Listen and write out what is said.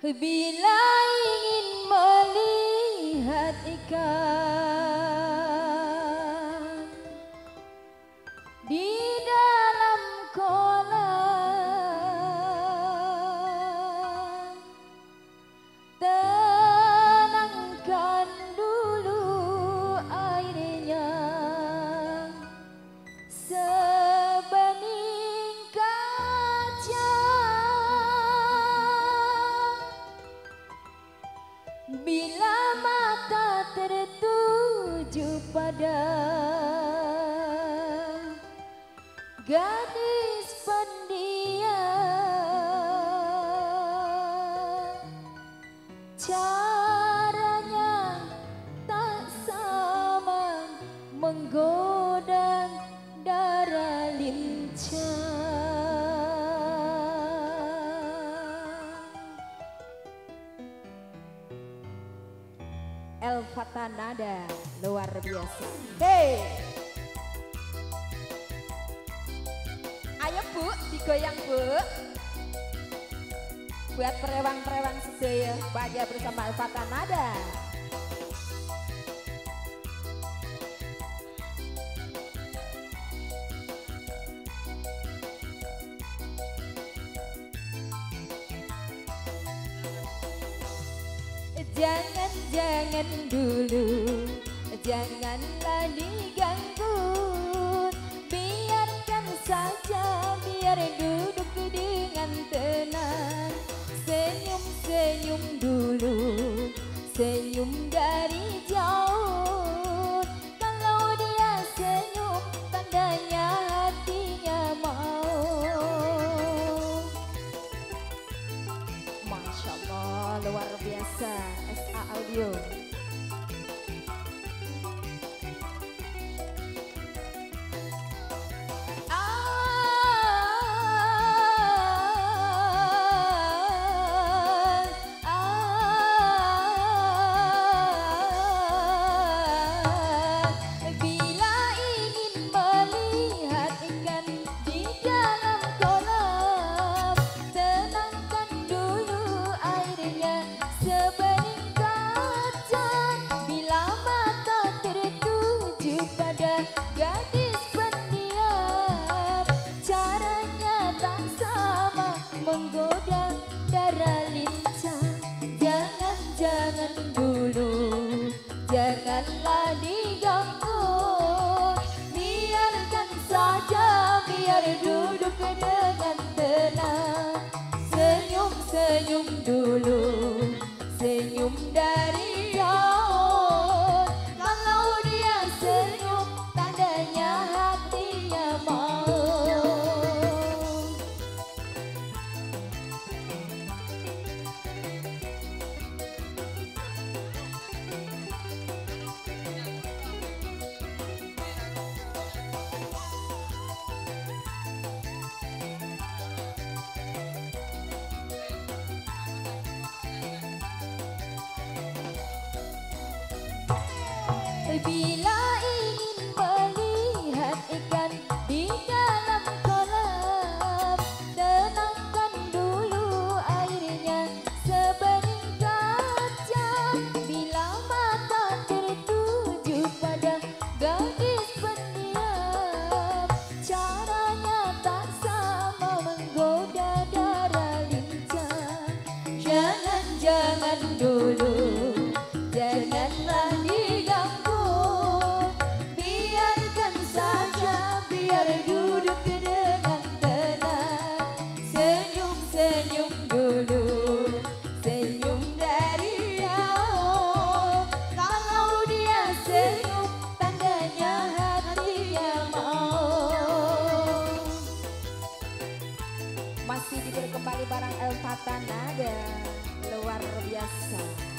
Bila ingin melihat ikan di dalam kolam, tenangkan dulu airnya sebening kaca. Bila mata tertuju pada gadis pendiam, caranya tak sama menggoda darah lincah. El Fatanada luar biasa. Hey, ayo Bu, digoyang Bu. Buat perewang-perewang sedaya bahagia bersama El Fatanada. Jangan dulu, janganlah diganggu, biarkan saja, biar duduk dengan tenang. Senyum-senyum dulu, senyum dari jauh. Kalau dia senyum, tandanya hatinya mau. Masya Allah, luar biasa. SA Audio. Bila ingin melihat ikan di dalam kolam, tenangkan dulu airnya sebening kaca. Bila mata tertuju pada gadis pendiam, caranya tak sama menggoda darah lincah. Jangan dulu, janganlah diganggu, biarkan saja, biar duduk dengan tenang. Senyum-senyum dulu, senyum dari jauh. Kalau dia senyum, tandanya hatinya mau. Bila ingin melihat ikan di dalam kolam, tenangkan dulu airnya sebening kaca. Bila mata tertuju pada gadis pendiam, caranya tak sama menggoda darah lincah. Jangan dulu, janganlah diganggu, biarkan saja, biar duduk dengan tenang. Senyum-senyum dulu, senyum dari jauh. Kalau dia senyum, tandanya hatinya mau. Masih diberi kembali barang El Fatanada luar biasa.